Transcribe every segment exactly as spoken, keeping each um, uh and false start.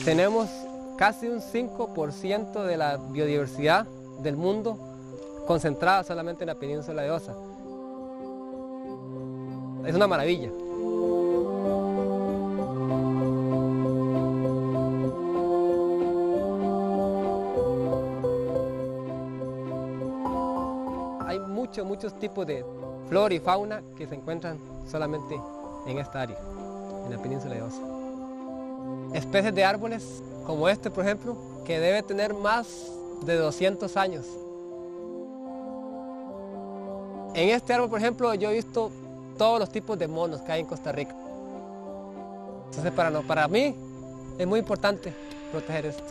Tenemos casi un cinco por ciento de la biodiversidad del mundo concentrada solamente en la península de Osa. Es una maravilla. Hay muchos, muchos tipos de flora y fauna que se encuentran solamente en esta área, en la península de Osa. Especies de árboles como este, por ejemplo, que debe tener más de doscientos años. En este árbol, por ejemplo, yo he visto todos los tipos de monos que hay en Costa Rica. Entonces, para, no, para mí es muy importante proteger esto.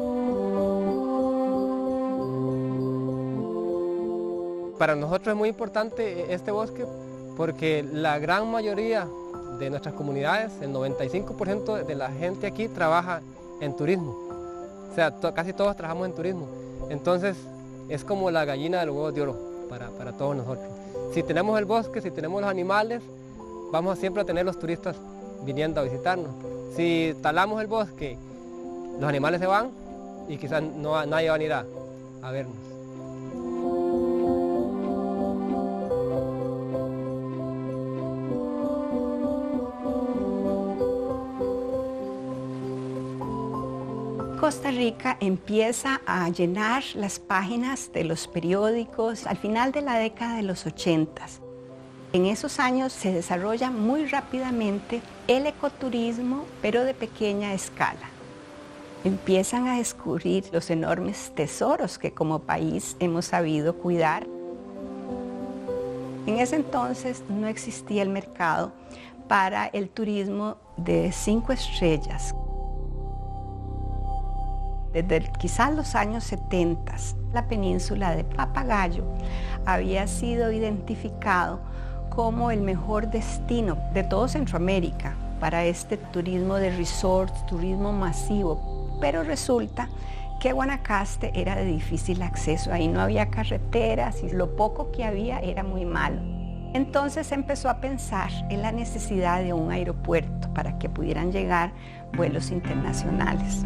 Para nosotros es muy importante este bosque porque la gran mayoría de nuestras comunidades, el noventa y cinco por ciento de la gente aquí trabaja en turismo. O sea, to, casi todos trabajamos en turismo. Entonces, es como la gallina de los huevos de oro para, para todos nosotros. Si tenemos el bosque, si tenemos los animales, vamos a siempre a tener los turistas viniendo a visitarnos. Si talamos el bosque, los animales se van y quizás no, nadie va a venir a, a vernos. Costa Rica empieza a llenar las páginas de los periódicos al final de la década de los ochentas. En esos años se desarrolla muy rápidamente el ecoturismo, pero de pequeña escala. Empiezan a descubrir los enormes tesoros que como país hemos sabido cuidar. En ese entonces no existía el mercado para el turismo de cinco estrellas. Desde quizás los años setenta, la península de Papagayo había sido identificado como el mejor destino de todo Centroamérica para este turismo de resorts, turismo masivo. Pero resulta que Guanacaste era de difícil acceso, ahí no había carreteras y lo poco que había era muy malo. Entonces empezó a pensar en la necesidad de un aeropuerto para que pudieran llegar vuelos internacionales.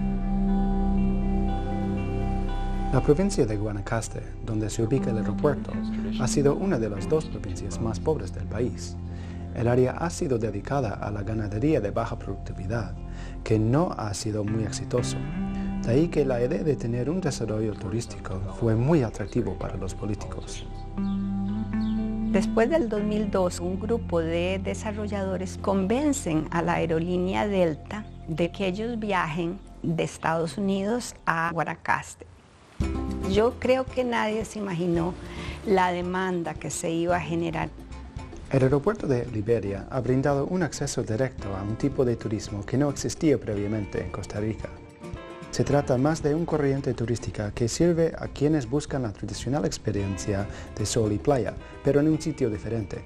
La provincia de Guanacaste, donde se ubica el aeropuerto, ha sido una de las dos provincias más pobres del país. El área ha sido dedicada a la ganadería de baja productividad, que no ha sido muy exitoso. De ahí que la idea de tener un desarrollo turístico fue muy atractivo para los políticos. Después del dos mil dos, un grupo de desarrolladores convencen a la aerolínea Delta de que ellos viajen de Estados Unidos a Guanacaste. Yo creo que nadie se imaginó la demanda que se iba a generar. El aeropuerto de Liberia ha brindado un acceso directo a un tipo de turismo que no existía previamente en Costa Rica. Se trata más de una corriente turística que sirve a quienes buscan la tradicional experiencia de sol y playa, pero en un sitio diferente.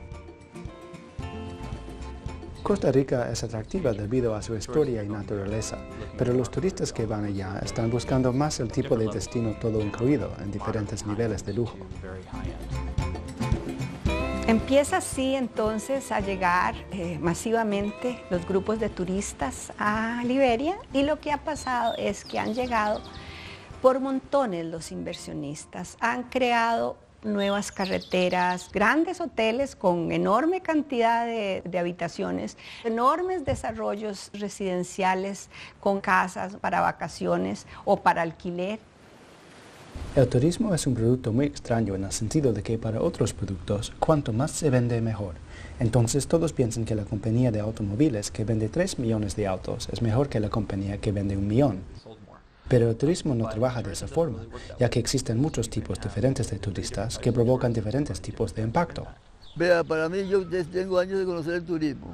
Costa Rica es atractiva debido a su historia y naturaleza, pero los turistas que van allá están buscando más el tipo de destino todo incluido en diferentes niveles de lujo. Empieza así entonces a llegar eh, masivamente los grupos de turistas a Liberia y lo que ha pasado es que han llegado por montones los inversionistas, han creado nuevas carreteras, grandes hoteles con enorme cantidad de, de habitaciones, enormes desarrollos residenciales con casas para vacaciones o para alquiler. El turismo es un producto muy extraño en el sentido de que para otros productos, cuanto más se vende, mejor. Entonces todos piensan que la compañía de automóviles que vende tres millones de autos es mejor que la compañía que vende un millón. Pero el turismo no trabaja de esa forma, ya que existen muchos tipos diferentes de turistas que provocan diferentes tipos de impacto. Vea, para mí yo tengo años de conocer el turismo.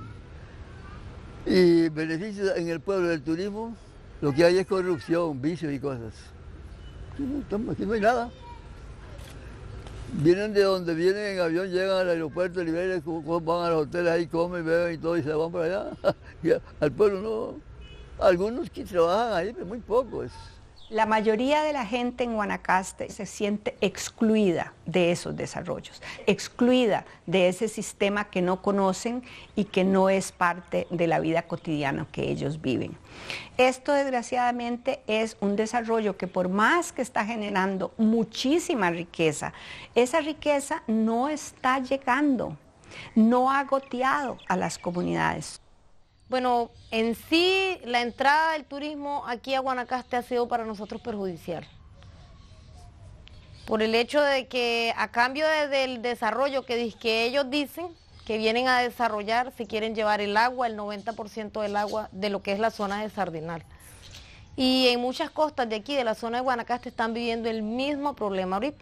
Y beneficios en el pueblo del turismo, lo que hay es corrupción, vicios y cosas. Aquí no hay nada. Vienen de donde vienen en avión, llegan al aeropuerto de Liberia, van a los hoteles ahí, comen, beben y todo y se van para allá. Y al pueblo no. Algunos que trabajan ahí, pero muy pocos. La mayoría de la gente en Guanacaste se siente excluida de esos desarrollos, excluida de ese sistema que no conocen y que no es parte de la vida cotidiana que ellos viven. Esto, desgraciadamente, es un desarrollo que, por más que está generando muchísima riqueza, esa riqueza no está llegando, no ha goteado a las comunidades. Bueno, en sí, la entrada del turismo aquí a Guanacaste ha sido para nosotros perjudicial. Por el hecho de que a cambio de, del desarrollo que, que ellos dicen que vienen a desarrollar, se quieren llevar el agua, el noventa por ciento del agua de lo que es la zona de Sardinal. Y en muchas costas de aquí, de la zona de Guanacaste, están viviendo el mismo problema ahorita.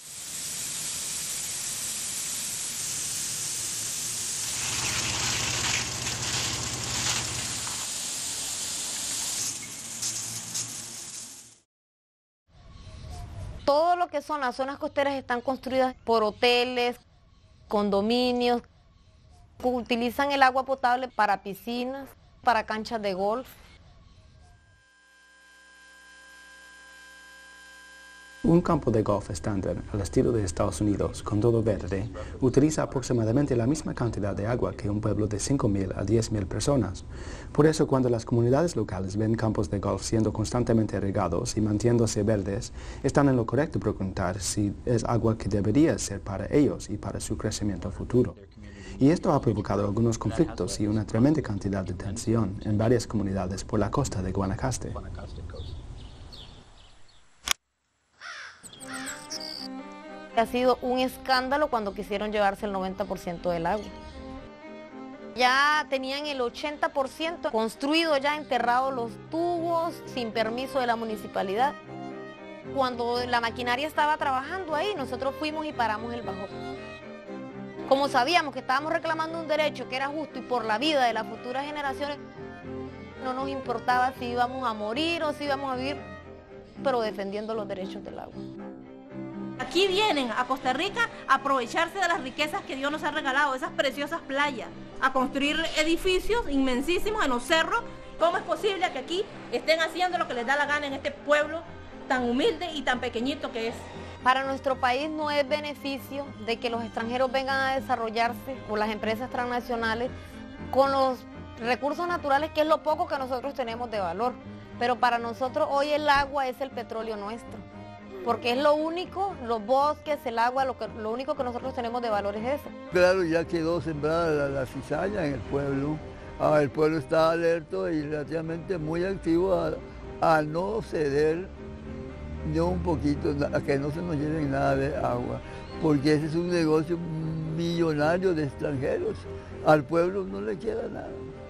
Todo lo que son las zonas costeras están construidas por hoteles, condominios, utilizan el agua potable para piscinas, para canchas de golf. Un campo de golf estándar, al estilo de Estados Unidos, con todo verde, utiliza aproximadamente la misma cantidad de agua que un pueblo de cinco mil a diez mil personas. Por eso, cuando las comunidades locales ven campos de golf siendo constantemente regados y manteniéndose verdes, están en lo correcto preguntar si es agua que debería ser para ellos y para su crecimiento futuro. Y esto ha provocado algunos conflictos y una tremenda cantidad de tensión en varias comunidades por la costa de Guanacaste. Ha sido un escándalo cuando quisieron llevarse el noventa por ciento del agua. Ya tenían el ochenta por ciento construido, ya enterrados los tubos, sin permiso de la municipalidad. Cuando la maquinaria estaba trabajando ahí, nosotros fuimos y paramos el bajón. Como sabíamos que estábamos reclamando un derecho que era justo y por la vida de las futuras generaciones, no nos importaba si íbamos a morir o si íbamos a vivir, pero defendiendo los derechos del agua. Aquí vienen a Costa Rica a aprovecharse de las riquezas que Dios nos ha regalado, esas preciosas playas, a construir edificios inmensísimos en los cerros. ¿Cómo es posible que aquí estén haciendo lo que les da la gana en este pueblo tan humilde y tan pequeñito que es? Para nuestro país no es beneficio de que los extranjeros vengan a desarrollarse, o las empresas transnacionales, con los recursos naturales, que es lo poco que nosotros tenemos de valor. Pero para nosotros hoy el agua es el petróleo nuestro, porque es lo único, los bosques, el agua, lo, que, lo único que nosotros tenemos de valor es eso. Claro, ya quedó sembrada la, la cizaña en el pueblo. Ah, el pueblo está alerta y relativamente muy activo a, a no ceder ni un poquito, a que no se nos llene nada de agua, porque ese es un negocio millonario de extranjeros. Al pueblo no le queda nada.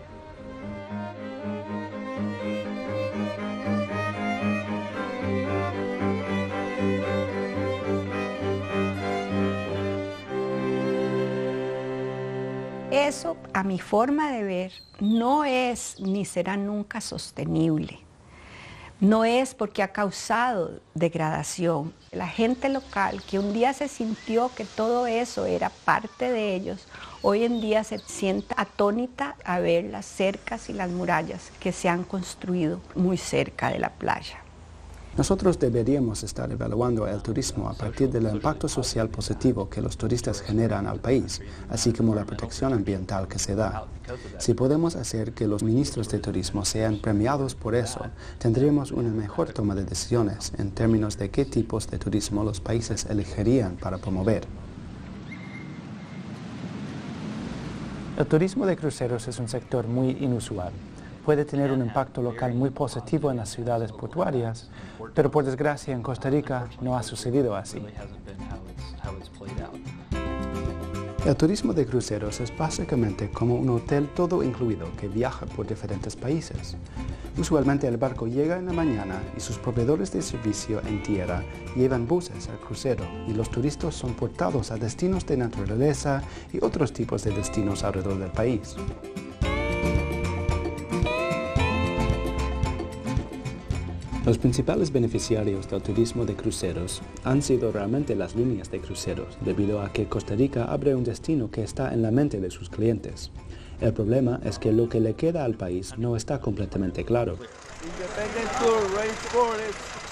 Eso, a mi forma de ver, no es ni será nunca sostenible. No es porque ha causado degradación. La gente local que un día se sintió que todo eso era parte de ellos, hoy en día se siente atónita a ver las cercas y las murallas que se han construido muy cerca de la playa. Nosotros deberíamos estar evaluando el turismo a partir del impacto social positivo que los turistas generan al país, así como la protección ambiental que se da. Si podemos hacer que los ministros de turismo sean premiados por eso, tendríamos una mejor toma de decisiones en términos de qué tipos de turismo los países elegirían para promover. El turismo de cruceros es un sector muy inusual. Puede tener un impacto local muy positivo en las ciudades portuarias, pero por desgracia en Costa Rica no ha sucedido así. El turismo de cruceros es básicamente como un hotel todo incluido que viaja por diferentes países. Usualmente el barco llega en la mañana y sus proveedores de servicio en tierra llevan buses al crucero y los turistas son portados a destinos de naturaleza y otros tipos de destinos alrededor del país. Los principales beneficiarios del turismo de cruceros han sido realmente las líneas de cruceros, debido a que Costa Rica abre un destino que está en la mente de sus clientes. El problema es que lo que le queda al país no está completamente claro. Independent Tour, Rainforest,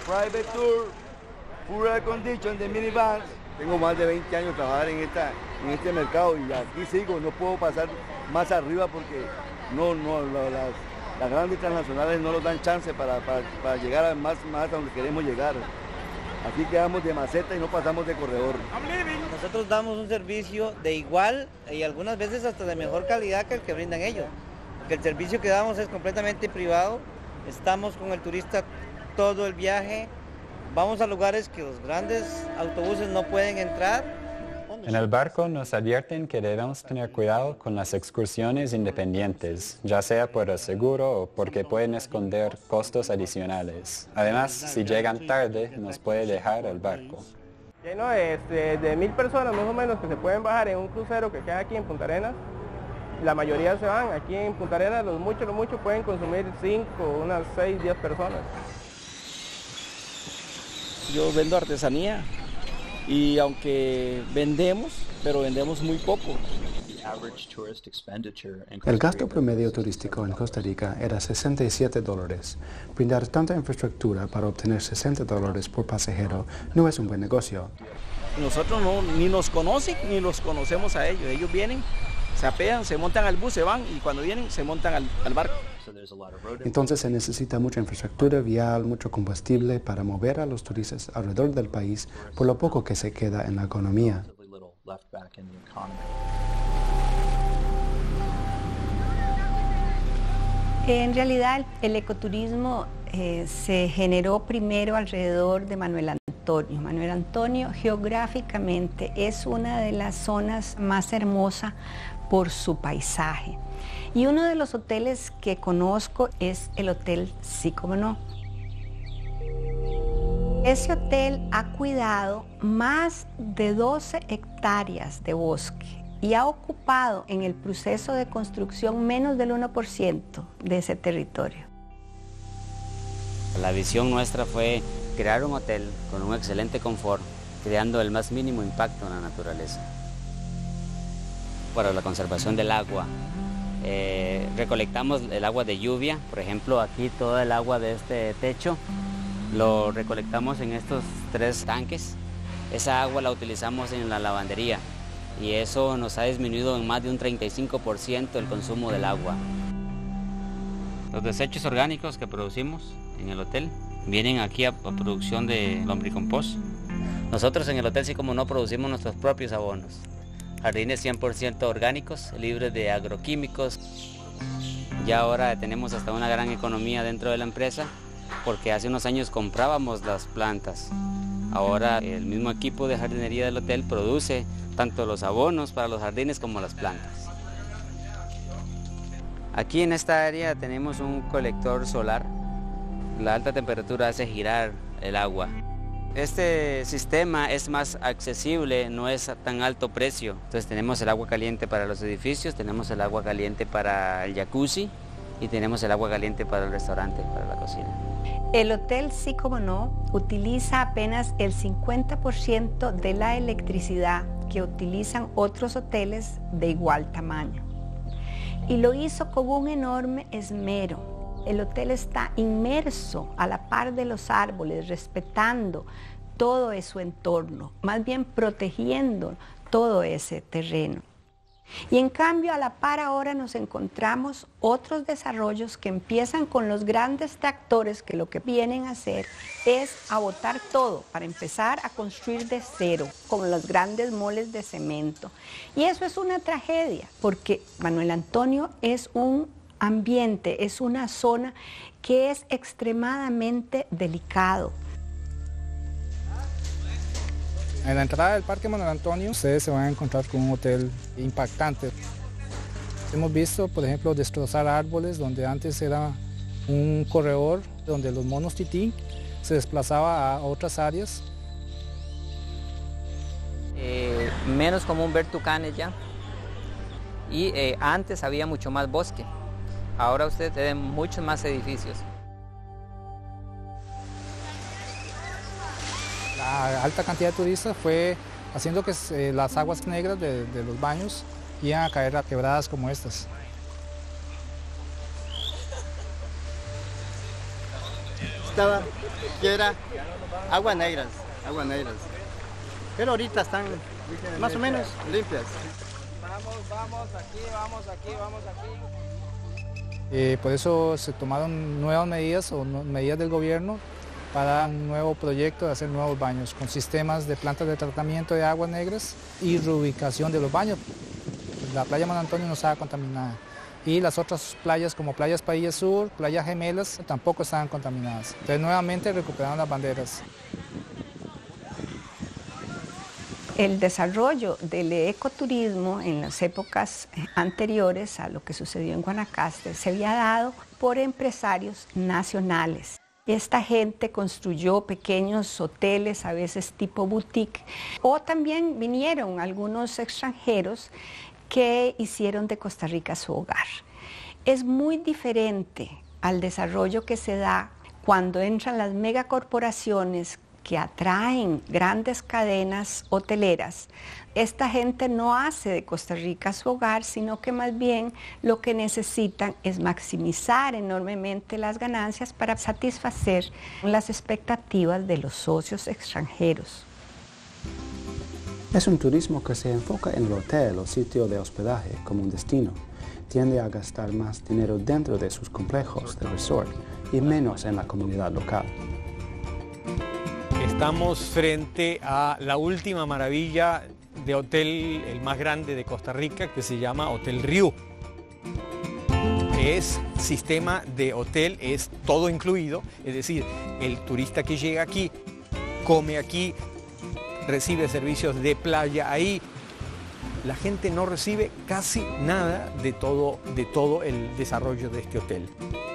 private tour, full air condition de minivans. Tengo más de veinte años trabajando en, esta, en este mercado y aquí sigo, no puedo pasar más arriba porque no, no, lo, las, las grandes transnacionales no nos dan chance para, para, para llegar a más, más a donde queremos llegar. Aquí quedamos de maceta y no pasamos de corredor. Nosotros damos un servicio de igual y algunas veces hasta de mejor calidad que el que brindan ellos. Porque el servicio que damos es completamente privado, estamos con el turista todo el viaje. Vamos a lugares que los grandes autobuses no pueden entrar. En el barco nos advierten que debemos tener cuidado con las excursiones independientes, ya sea por el seguro o porque pueden esconder costos adicionales. Además, si llegan tarde, nos puede dejar el barco. Lleno de, de, de mil personas más o menos que se pueden bajar en un crucero que queda aquí en Punta Arenas. La mayoría se van. Aquí en Punta Arenas los muchos, los muchos pueden consumir cinco, unas seis, diez personas. Yo vendo artesanía y aunque vendemos, pero vendemos muy poco. El gasto promedio turístico en Costa Rica era sesenta y siete dólares. Brindar tanta infraestructura para obtener sesenta dólares por pasajero no es un buen negocio. Nosotros no, ni nos conocen ni los conocemos a ellos. Ellos vienen, se apean, se montan al bus, se van y cuando vienen se montan al, al barco. Entonces se necesita mucha infraestructura vial, mucho combustible para mover a los turistas alrededor del país por lo poco que se queda en la economía. En realidad el, el ecoturismo eh, se generó primero alrededor de Manuel Antonio. Manuel Antonio geográficamente es una de las zonas más hermosas por su paisaje. Y uno de los hoteles que conozco es el Hotel Sí Como No. Ese hotel ha cuidado más de doce hectáreas de bosque y ha ocupado en el proceso de construcción menos del uno por ciento de ese territorio. La visión nuestra fue crear un hotel con un excelente confort, creando el más mínimo impacto en la naturaleza. Para la conservación del agua, eh, recolectamos el agua de lluvia, por ejemplo aquí todo el agua de este techo lo recolectamos en estos tres tanques. Esa agua la utilizamos en la lavandería y eso nos ha disminuido en más de un treinta y cinco por ciento el consumo del agua. Los desechos orgánicos que producimos en el hotel vienen aquí a, a producción de lombricompost. Nosotros en el Hotel Sí Como No producimos nuestros propios abonos. Jardines cien por ciento orgánicos, libres de agroquímicos. Ya ahora tenemos hasta una gran economía dentro de la empresa porque hace unos años comprábamos las plantas. Ahora el mismo equipo de jardinería del hotel produce tanto los abonos para los jardines como las plantas. Aquí en esta área tenemos un colector solar. La alta temperatura hace girar el agua. Este sistema es más accesible, no es a tan alto precio. Entonces tenemos el agua caliente para los edificios, tenemos el agua caliente para el jacuzzi y tenemos el agua caliente para el restaurante, para la cocina. El Hotel Sí Como No utiliza apenas el cincuenta por ciento de la electricidad que utilizan otros hoteles de igual tamaño. Y lo hizo con un enorme esmero. El hotel está inmerso a la par de los árboles, respetando todo su entorno, más bien protegiendo todo ese terreno. Y en cambio, a la par ahora nos encontramos otros desarrollos que empiezan con los grandes tractores que lo que vienen a hacer es a botar todo para empezar a construir de cero con los grandes moles de cemento. Y eso es una tragedia porque Manuel Antonio es un ambiente, es una zona que es extremadamente delicado. En la entrada del Parque Manuel Antonio ustedes se van a encontrar con un hotel impactante. Hemos visto, por ejemplo, destrozar árboles donde antes era un corredor donde los monos tití se desplazaba a otras áreas. Eh, menos común ver tucanes ya y eh, antes había mucho más bosque. Ahora ustedes ven muchos más edificios. La alta cantidad de turistas fue haciendo que eh, las aguas negras de, de los baños iban a caer a quebradas como estas. estaba, que era aguas negras, aguas negras. Pero ahorita están más o menos limpias. Vamos, vamos, aquí, vamos, aquí, vamos, aquí. Eh, por eso se tomaron nuevas medidas o no, medidas del gobierno para un nuevo proyecto de hacer nuevos baños con sistemas de plantas de tratamiento de aguas negras y reubicación de los baños. La playa Manuel Antonio no estaba contaminada y las otras playas como Playas Padilla Sur, Playas Gemelas tampoco estaban contaminadas. Entonces nuevamente recuperaron las banderas. El desarrollo del ecoturismo en las épocas anteriores a lo que sucedió en Guanacaste se había dado por empresarios nacionales. Esta gente construyó pequeños hoteles, a veces tipo boutique, o también vinieron algunos extranjeros que hicieron de Costa Rica su hogar. Es muy diferente al desarrollo que se da cuando entran las megacorporaciones que atraen grandes cadenas hoteleras. Esta gente no hace de Costa Rica su hogar, sino que más bien lo que necesitan es maximizar enormemente las ganancias para satisfacer las expectativas de los socios extranjeros. Es un turismo que se enfoca en el hotel o sitio de hospedaje como un destino. Tiende a gastar más dinero dentro de sus complejos de resort y menos en la comunidad local. Estamos frente a la última maravilla de hotel, el más grande de Costa Rica, que se llama Hotel Riu. Es sistema de hotel, es todo incluido, es decir, el turista que llega aquí, come aquí, recibe servicios de playa ahí. La gente no recibe casi nada de todo, de todo el desarrollo de este hotel.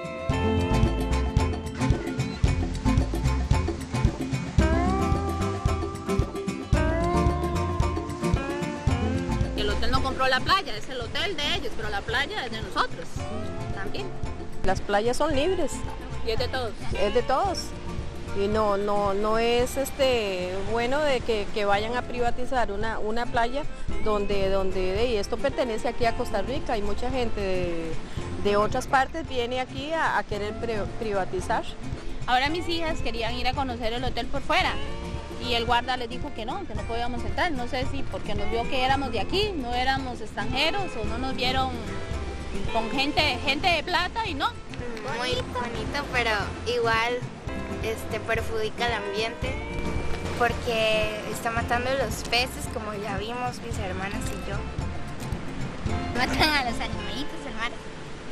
El hotel no compró la playa, es el hotel de ellos, pero la playa es de nosotros también. Las playas son libres. Y es de todos. Es de todos. Y no, no, no es este bueno de que, que vayan a privatizar una, una playa donde, donde hey, esto pertenece aquí a Costa Rica y mucha gente de, de otras partes viene aquí a, a querer privatizar. Ahora mis hijas querían ir a conocer el hotel por fuera y el guarda les dijo que no, que no podíamos entrar. No sé si porque nos vio que éramos de aquí, no éramos extranjeros o no nos vieron con gente, gente de plata y no. Muy bonito, pero igual este, perjudica el ambiente porque está matando los peces, como ya vimos mis hermanas y yo. Matan a los animalitos del mar.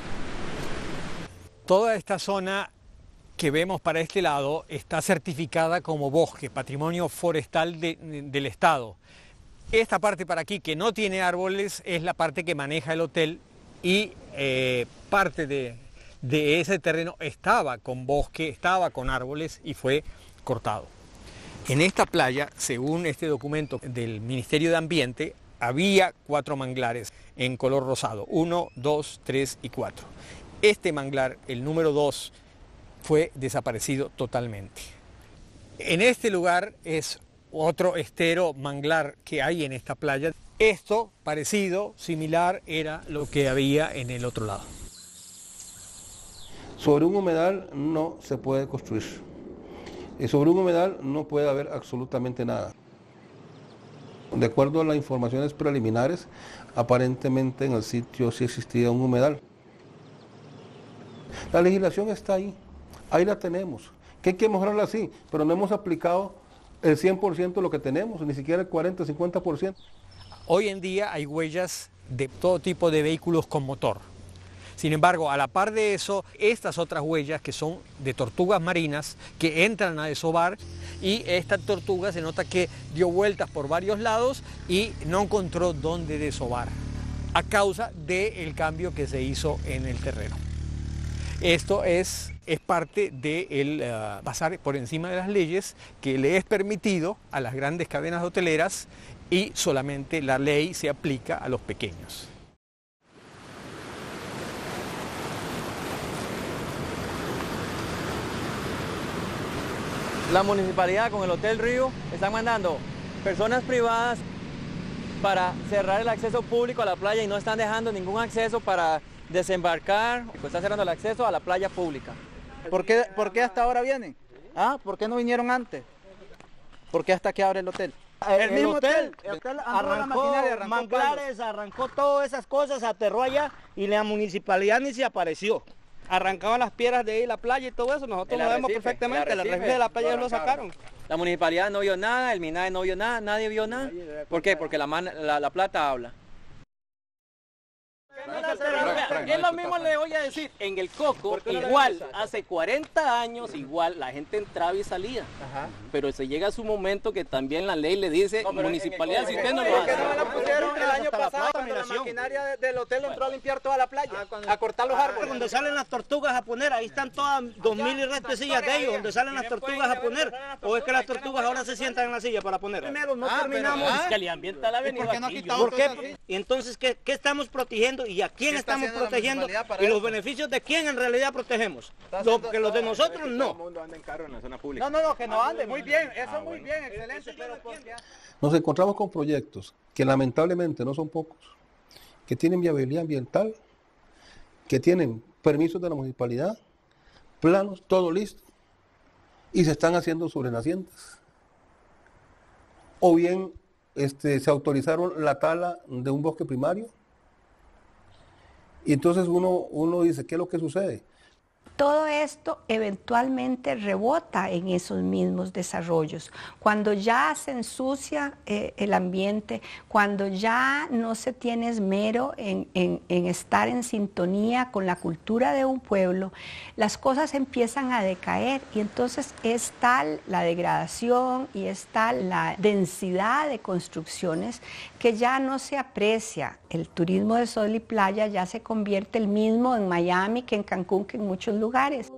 Toda esta zona que vemos para este lado está certificada como bosque, patrimonio forestal de, de, del Estado. Esta parte para aquí que no tiene árboles es la parte que maneja el hotel y eh, parte de, de ese terreno estaba con bosque, estaba con árboles y fue cortado. En esta playa, según este documento del Ministerio de Ambiente, había cuatro manglares en color rosado, uno, dos, tres y cuatro. Este manglar, el número dos, fue desaparecido totalmente. En este lugar es otro estero manglar que hay en esta playa. Esto, parecido, similar, era lo que había en el otro lado. Sobre un humedal no se puede construir. Y sobre un humedal no puede haber absolutamente nada. De acuerdo a las informaciones preliminares, aparentemente en el sitio sí existía un humedal. La legislación está ahí, ahí la tenemos. Que hay que mejorarla así, pero no hemos aplicado el cien por ciento de lo que tenemos, ni siquiera el cuarenta, cincuenta por ciento. Hoy en día hay huellas de todo tipo de vehículos con motor. Sin embargo, a la par de eso, estas otras huellas que son de tortugas marinas que entran a desovar y esta tortuga se nota que dio vueltas por varios lados y no encontró dónde desovar a causa del cambio que se hizo en el terreno. Esto es, es parte de uh, pasar por encima de las leyes que le es permitido a las grandes cadenas hoteleras y solamente la ley se aplica a los pequeños. La municipalidad con el Hotel Riu están mandando personas privadas para cerrar el acceso público a la playa y no están dejando ningún acceso para desembarcar, pues están cerrando el acceso a la playa pública. ¿Por qué, ¿Por qué hasta ahora vienen? Ah, ¿por qué no vinieron antes? ¿Por qué hasta que abre el hotel? El, El mismo hotel, hotel, el hotel arrancó, la maquinaria, arrancó manglares, arrancó todas esas cosas, aterró allá y la municipalidad ni se apareció. Arrancaban las piedras de ahí, la playa y todo eso, nosotros El lo vemos arrecife, perfectamente, el el arrecife arrecife de la playa lo lo sacaron. La municipalidad no vio nada, el MINAE no vio nada, nadie vio nada. ¿Por qué? Porque la, man, la, la plata habla. Es lo mismo le voy a decir, en el Coco, igual, hace cuarenta años, igual, la gente entraba y salía. Ajá. Pero se llega a su momento que también la ley le dice, no, municipalidad, si usted no lo hace. No la pusieron el año pasado cuando la maquinaria del hotel entró a limpiar toda la playa, a cortar los árboles. Donde salen las tortugas a poner, ahí están todas dos mil y restos sillas de ellos, donde salen las tortugas a poner. ¿O es que las tortugas ahora se sientan en la silla para poner? Primero, no Ah, terminamos. pero, ah, que el ambiente la venido ¿por qué no ha aquí. quitado ¿Por qué? cosas así? Y entonces, ¿qué, qué estamos protegiendo y a quién ¿Qué está estamos haciendo la protegiendo? municipalidad para Y los eso? beneficios de quién en realidad protegemos. Lo, que los de nosotros no. No, no, no, que no ande, muy bien, eso muy bien, excelente, pero porque... Nos encontramos con proyectos que lamentablemente no son pocos, que tienen viabilidad ambiental, que tienen permisos de la municipalidad, planos, todo listo, y se están haciendo sobre nacientes. O bien este, se autorizaron la tala de un bosque primario, y entonces uno, uno dice, ¿qué es lo que sucede? Todo esto eventualmente rebota en esos mismos desarrollos. Cuando ya se ensucia eh, el ambiente, cuando ya no se tiene esmero en, en, en estar en sintonía con la cultura de un pueblo, las cosas empiezan a decaer y entonces es tal la degradación y es tal la densidad de construcciones que ya no se aprecia. El turismo de sol y playa ya se convierte el mismo en Miami que en Cancún, que en muchos lugares.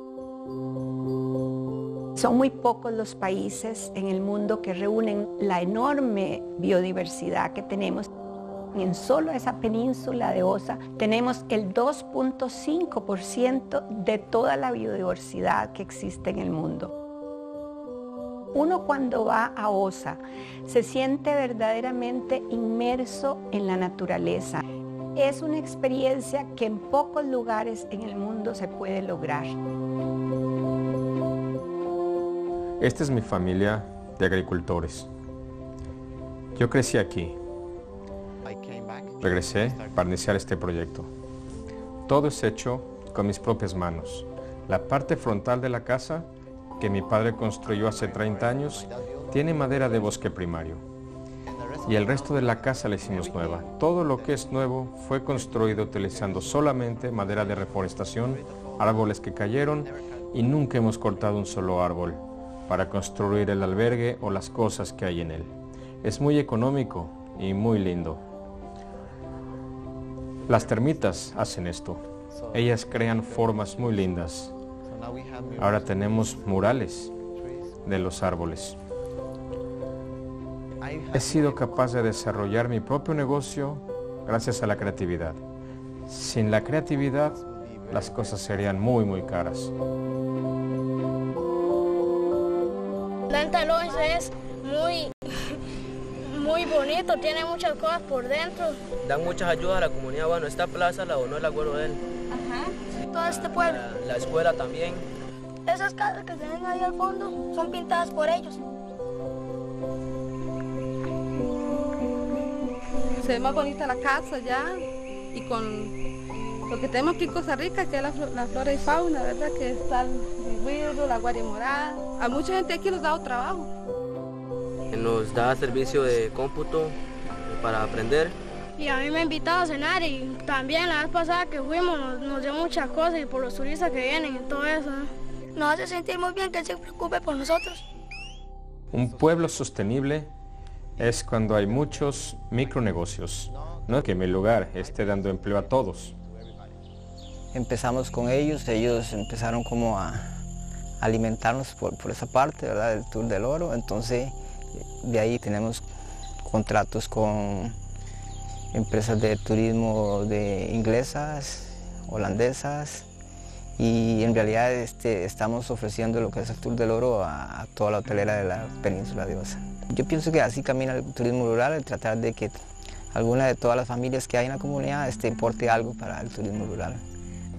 Son muy pocos los países en el mundo que reúnen la enorme biodiversidad que tenemos. En solo esa península de Osa tenemos el dos punto cinco por ciento de toda la biodiversidad que existe en el mundo. Uno cuando va a Osa se siente verdaderamente inmerso en la naturaleza. Es una experiencia que en pocos lugares en el mundo se puede lograr. Esta es mi familia de agricultores. Yo crecí aquí. Regresé para iniciar este proyecto. Todo es hecho con mis propias manos. La parte frontal de la casa, que mi padre construyó hace treinta años, tiene madera de bosque primario. Y el resto de la casa la hicimos nueva. Todo lo que es nuevo fue construido utilizando solamente madera de reforestación, árboles que cayeron, y nunca hemos cortado un solo árbol para construir el albergue o las cosas que hay en él. Es muy económico y muy lindo. Las termitas hacen esto. Ellas crean formas muy lindas. Ahora tenemos murales de los árboles. He sido capaz de desarrollar mi propio negocio gracias a la creatividad. Sin la creatividad, las cosas serían muy, muy caras. Planta Lorenzo es muy, muy bonito, tiene muchas cosas por dentro. Dan muchas ayudas a la comunidad. Bueno, esta plaza la donó el abuelo de él. Ajá. Todo este pueblo. La, la escuela también. Esas casas que se ven ahí al fondo son pintadas por ellos. Se ve más bonita la casa ya y con lo que tenemos aquí en Costa Rica, que es la, la flora y fauna, ¿verdad? Que está el güiro, la guardia morada. A mucha gente aquí nos ha dado trabajo. Nos da servicio de cómputo para aprender. Y a mí me ha invitado a cenar y también la vez pasada que fuimos nos, nos dio muchas cosas y por los turistas que vienen y todo eso. ¿eh? Nos hace sentir muy bien que él se preocupe por nosotros. Un pueblo sostenible es cuando hay muchos micronegocios, no que mi lugar esté dando empleo a todos. Empezamos con ellos, ellos empezaron como a alimentarnos por, por esa parte, ¿verdad? Del Tour del Oro, entonces de ahí tenemos contratos con empresas de turismo de inglesas, holandesas, y en realidad este, estamos ofreciendo lo que es el Tour del Oro a, a toda la hotelera de la península de Osa. Yo pienso que así camina el turismo rural, el tratar de que alguna de todas las familias que hay en la comunidad este, importe algo para el turismo rural.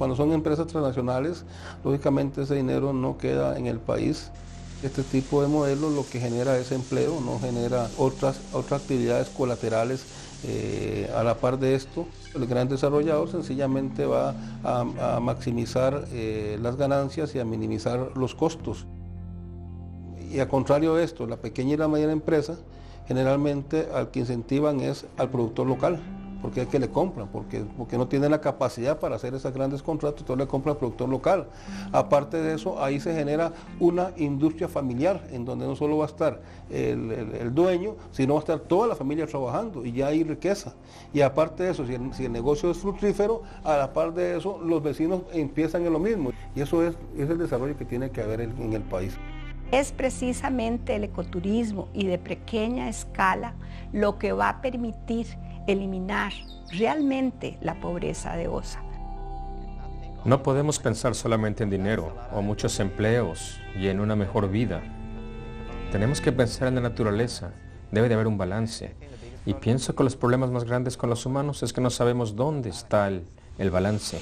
Cuando son empresas transnacionales, lógicamente ese dinero no queda en el país. Este tipo de modelo lo que genera es empleo, no genera otras, otras actividades colaterales eh, a la par de esto. El gran desarrollador sencillamente va a, a maximizar eh, las ganancias y a minimizar los costos. Y a contrario de esto, la pequeña y la mediana empresa generalmente al que incentivan es al productor local, porque es que le compran, porque, porque no tienen la capacidad para hacer esos grandes contratos, entonces le compran al productor local. Aparte de eso, ahí se genera una industria familiar, en donde no solo va a estar el, el, el dueño, sino va a estar toda la familia trabajando, y ya hay riqueza. Y aparte de eso, si el, si el negocio es fructífero, a la par de eso, los vecinos empiezan en lo mismo. Y eso es, es el desarrollo que tiene que haber en, en el país. Es precisamente el ecoturismo y de pequeña escala lo que va a permitir eliminar realmente la pobreza de Osa. No podemos pensar solamente en dinero o muchos empleos y en una mejor vida. Tenemos que pensar en la naturaleza, debe de haber un balance. Y pienso que los problemas más grandes con los humanos es que no sabemos dónde está el, el balance.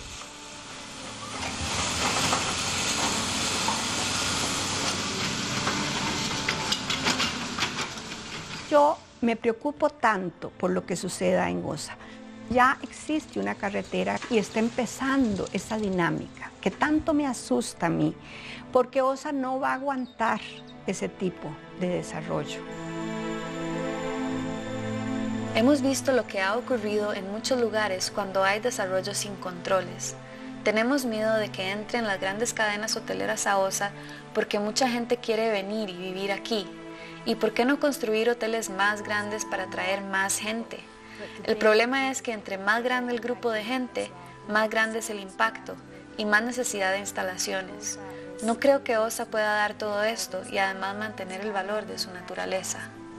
Yo me preocupo tanto por lo que suceda en Osa. Ya existe una carretera y está empezando esa dinámica que tanto me asusta a mí, porque Osa no va a aguantar ese tipo de desarrollo. Hemos visto lo que ha ocurrido en muchos lugares cuando hay desarrollo sin controles. Tenemos miedo de que entren las grandes cadenas hoteleras a Osa porque mucha gente quiere venir y vivir aquí. ¿Y por qué no construir hoteles más grandes para atraer más gente? El problema es que entre más grande el grupo de gente, más grande es el impacto y más necesidad de instalaciones. No creo que Osa pueda dar todo esto y además mantener el valor de su naturaleza.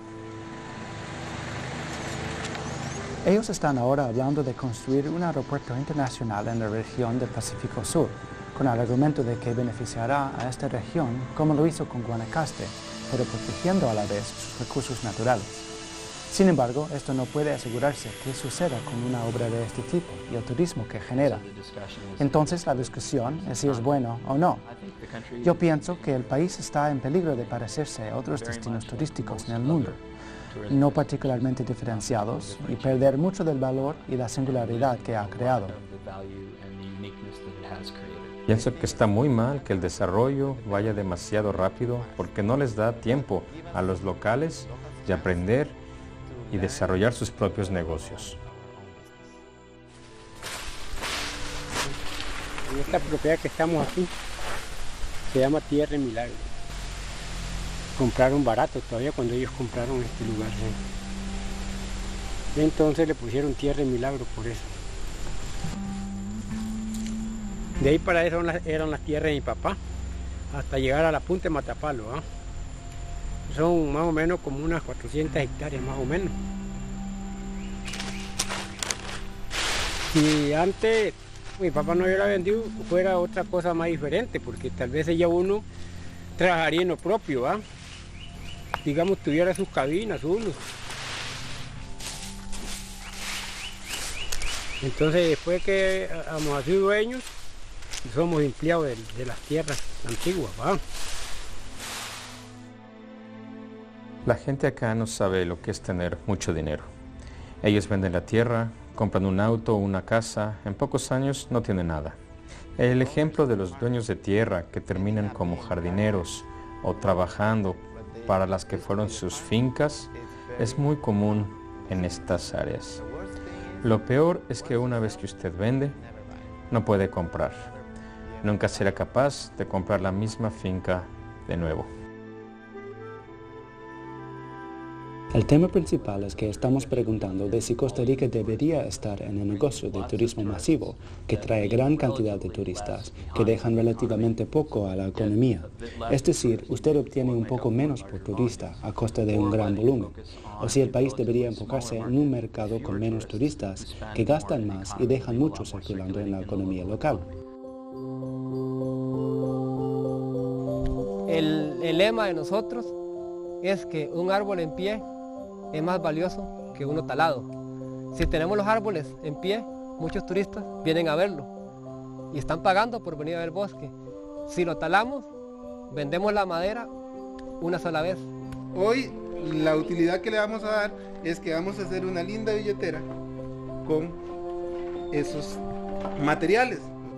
Ellos están ahora hablando de construir un aeropuerto internacional en la región del Pacífico Sur, con el argumento de que beneficiará a esta región como lo hizo con Guanacaste, pero protegiendo a la vez sus recursos naturales. Sin embargo, esto no puede asegurarse que suceda con una obra de este tipo y el turismo que genera. Entonces la discusión es si es bueno o no. Yo pienso que el país está en peligro de parecerse a otros destinos turísticos en el mundo, no particularmente diferenciados, y perder mucho del valor y la singularidad que ha creado. Pienso que está muy mal que el desarrollo vaya demasiado rápido porque no les da tiempo a los locales de aprender y desarrollar sus propios negocios. En esta propiedad que estamos aquí se llama Tierra Milagro. Compraron barato todavía cuando ellos compraron este lugar. ¿sí? Entonces le pusieron Tierra Milagro por eso. De ahí para eso eran las, eran las tierras de mi papá, hasta llegar a la punta de Matapalo. ¿eh? Son más o menos como unas cuatrocientas hectáreas más o menos. Si antes mi papá no hubiera vendido, fuera otra cosa más diferente, porque tal vez ya uno trabajaría en lo propio, ¿ah? digamos tuviera sus cabinas uno. Entonces después que hemos sido dueños, somos empleados de, de las tierras antiguas, ¿va? La gente acá no sabe lo que es tener mucho dinero. Ellos venden la tierra, compran un auto o una casa, en pocos años no tienen nada. El ejemplo de los dueños de tierra que terminan como jardineros o trabajando para las que fueron sus fincas es muy común en estas áreas. Lo peor es que una vez que usted vende, no puede comprar. Nunca será capaz de comprar la misma finca de nuevo. El tema principal es que estamos preguntando de si Costa Rica debería estar en el negocio del turismo masivo, que trae gran cantidad de turistas, que dejan relativamente poco a la economía. Es decir, usted obtiene un poco menos por turista a costa de un gran volumen. O si el país debería enfocarse en un mercado con menos turistas, que gastan más y dejan mucho circulando en la economía local. El, el lema de nosotros es que un árbol en pie es más valioso que uno talado. Si tenemos los árboles en pie, muchos turistas vienen a verlo. y están pagando por venir a ver el bosque. Si lo talamos, vendemos la madera una sola vez. Hoy la utilidad que le vamos a dar es que vamos a hacer una linda billetera con esos materiales.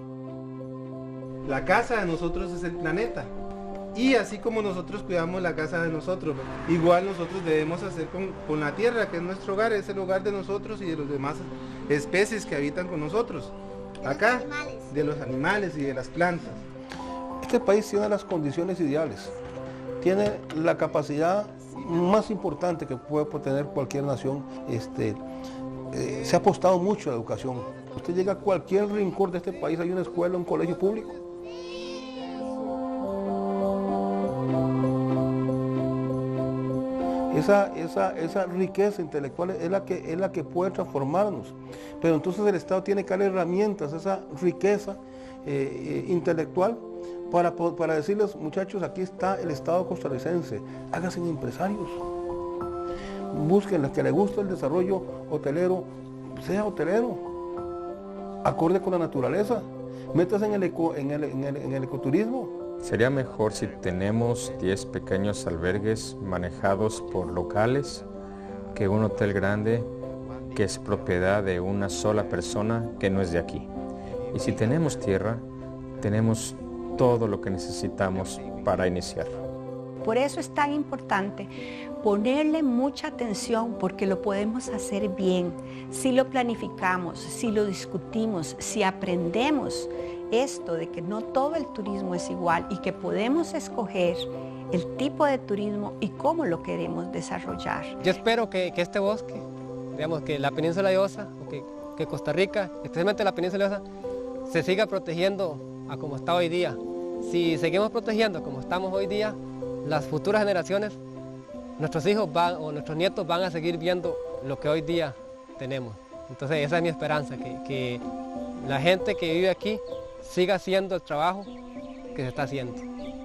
La casa de nosotros es el planeta. Y así como nosotros cuidamos la casa de nosotros, igual nosotros debemos hacer con, con la tierra, que es nuestro hogar, es el hogar de nosotros y de los demás especies que habitan con nosotros. Acá, de los animales y de las plantas. Este país tiene las condiciones ideales, tiene la capacidad más importante que puede tener cualquier nación. Este, eh, se ha apostado mucho a la educación. Usted llega a cualquier rincón de este país, hay una escuela, un colegio público. Esa, esa, esa riqueza intelectual es la, que, es la que puede transformarnos. Pero entonces el Estado tiene que dar herramientas, esa riqueza eh, eh, intelectual, para, para decirles, muchachos, aquí está el Estado costarricense, háganse empresarios. Busquen, a que les guste el desarrollo hotelero, sea hotelero, acorde con la naturaleza, métase en el, eco, en el, en el, en el ecoturismo. Sería mejor si tenemos diez pequeños albergues manejados por locales que un hotel grande que es propiedad de una sola persona que no es de aquí. Y si tenemos tierra, tenemos todo lo que necesitamos para iniciar. Por eso es tan importante ponerle mucha atención, porque lo podemos hacer bien si lo planificamos, si lo discutimos, si aprendemos esto de que no todo el turismo es igual y que podemos escoger el tipo de turismo y cómo lo queremos desarrollar. Yo espero que, que este bosque, digamos que la península de Osa, o que, que Costa Rica, especialmente la península de Osa, se siga protegiendo a como está hoy día. Si seguimos protegiendo como estamos hoy día, las futuras generaciones, nuestros hijos van, o nuestros nietos van a seguir viendo lo que hoy día tenemos. Entonces esa es mi esperanza, que, que la gente que vive aquí siga haciendo el trabajo que se está haciendo.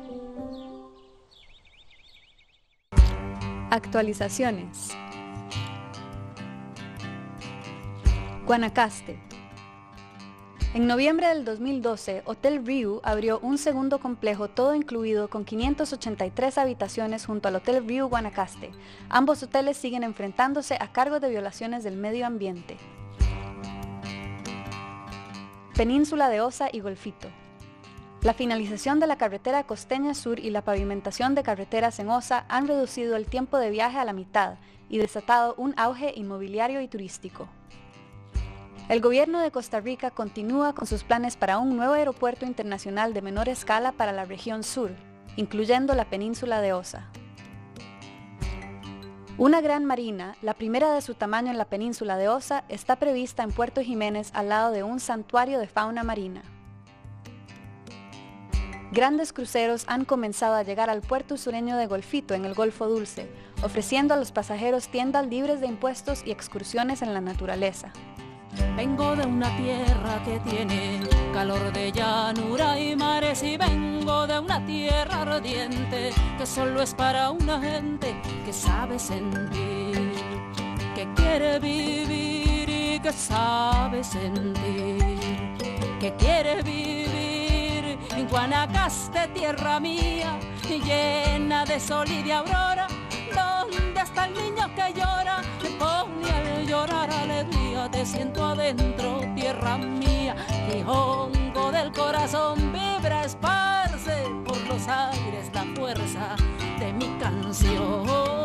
Actualizaciones. Guanacaste. En noviembre del dos mil doce, Hotel Riu abrió un segundo complejo todo incluido con quinientas ochenta y tres habitaciones junto al Hotel Riu Guanacaste. Ambos hoteles siguen enfrentándose a cargos de violaciones del medio ambiente. Península de Osa y Golfito. La finalización de la carretera costeña sur y la pavimentación de carreteras en Osa han reducido el tiempo de viaje a la mitad y desatado un auge inmobiliario y turístico. El gobierno de Costa Rica continúa con sus planes para un nuevo aeropuerto internacional de menor escala para la región sur, incluyendo la península de Osa. Una gran marina, la primera de su tamaño en la península de Osa, está prevista en Puerto Jiménez al lado de un santuario de fauna marina. Grandes cruceros han comenzado a llegar al puerto sureño de Golfito en el Golfo Dulce, ofreciendo a los pasajeros tiendas libres de impuestos y excursiones en la naturaleza. Vengo de una tierra que tiene calor de llanura y mares, y vengo de una tierra ardiente que solo es para una gente que sabe sentir, que quiere vivir y que sabe sentir, que quiere vivir en Guanacaste, tierra mía, llena de sol y de aurora, donde está el niño que llora, me pone al llorar alegría, te siento adentro, tierra mía, y hongo del corazón vibra, esparce por los aires la fuerza de mi canción.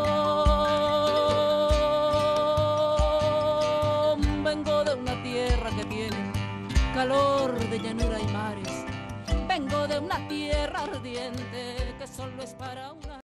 Vengo de una tierra que tiene calor de llanura y mares, vengo de una tierra ardiente que solo es para una